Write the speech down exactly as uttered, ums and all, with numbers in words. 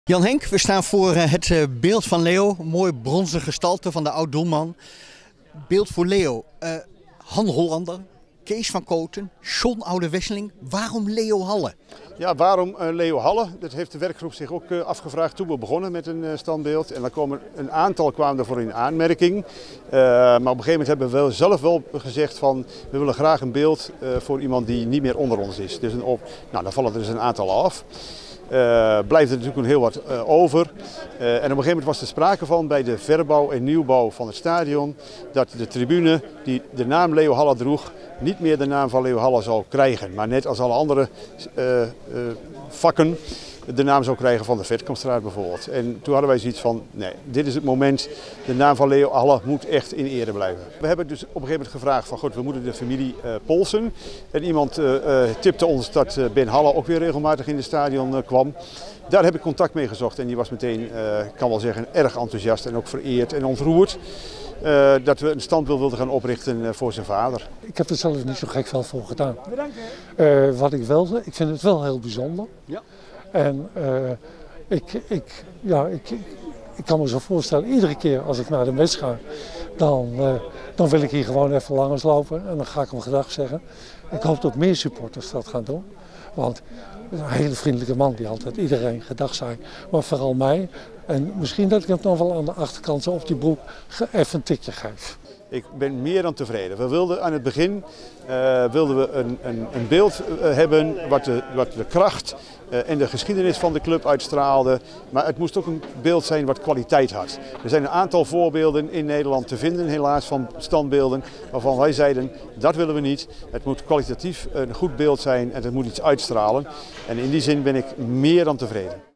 Jan Henk, we staan voor het beeld van Leo. Een mooi bronzen gestalte van de oud-doelman. Beeld voor Leo. Uh, Han Hollander, Kees van Kooten, John Oude-Wesseling. Waarom Leo Halle? Ja, waarom uh, Leo Halle? Dat heeft de werkgroep zich ook uh, afgevraagd toen we begonnen met een uh, standbeeld. En dan komen een aantal kwamen daarvoor in aanmerking. Uh, maar op een gegeven moment hebben we wel zelf wel gezegd van we willen graag een beeld uh, voor iemand die niet meer onder ons is. Dus een op, nou, dan vallen er dus een aantal af. Uh, blijft er natuurlijk nog heel wat uh, over. Uh, en op een gegeven moment was er sprake van bij de verbouw en nieuwbouw van het stadion dat de tribune die de naam Leo Halle droeg niet meer de naam van Leo Halle zou krijgen. Maar net als alle andere uh, uh, vakken de naam zou krijgen van de Vetkampstraat bijvoorbeeld. En toen hadden wij zoiets van, nee, dit is het moment, de naam van Leo Halle moet echt in ere blijven. We hebben dus op een gegeven moment gevraagd van, goed, we moeten de familie uh, polsen. En iemand uh, uh, tipte ons dat uh, Ben Halle ook weer regelmatig in het stadion uh, kwam. Daar heb ik contact mee gezocht en die was meteen, uh, ik kan wel zeggen, erg enthousiast en ook vereerd en ontroerd. Uh, dat we een standbeeld wilden gaan oprichten uh, voor zijn vader. Ik heb er zelf niet zo gek veel voor gedaan. Uh, wat ik wel, ik vind het wel heel bijzonder. Ja. En uh, ik, ik, ja, ik, ik kan me zo voorstellen, iedere keer als ik naar de mes ga, dan, uh, dan wil ik hier gewoon even langs lopen en dan ga ik hem gedag zeggen. Ik hoop dat meer supporters dat gaan doen, want een hele vriendelijke man die altijd iedereen gedag zei, maar vooral mij. En misschien dat ik hem dan wel aan de achterkant zo op die broek even een tikje geef. Ik ben meer dan tevreden. We wilden aan het begin uh, wilden we een, een, een beeld uh, hebben wat de, wat de kracht uh, en de geschiedenis van de club uitstraalde. Maar het moest ook een beeld zijn wat kwaliteit had. Er zijn een aantal voorbeelden in Nederland te vinden helaas van standbeelden waarvan wij zeiden dat willen we niet. Het moet kwalitatief een goed beeld zijn en het moet iets uitstralen. En in die zin ben ik meer dan tevreden.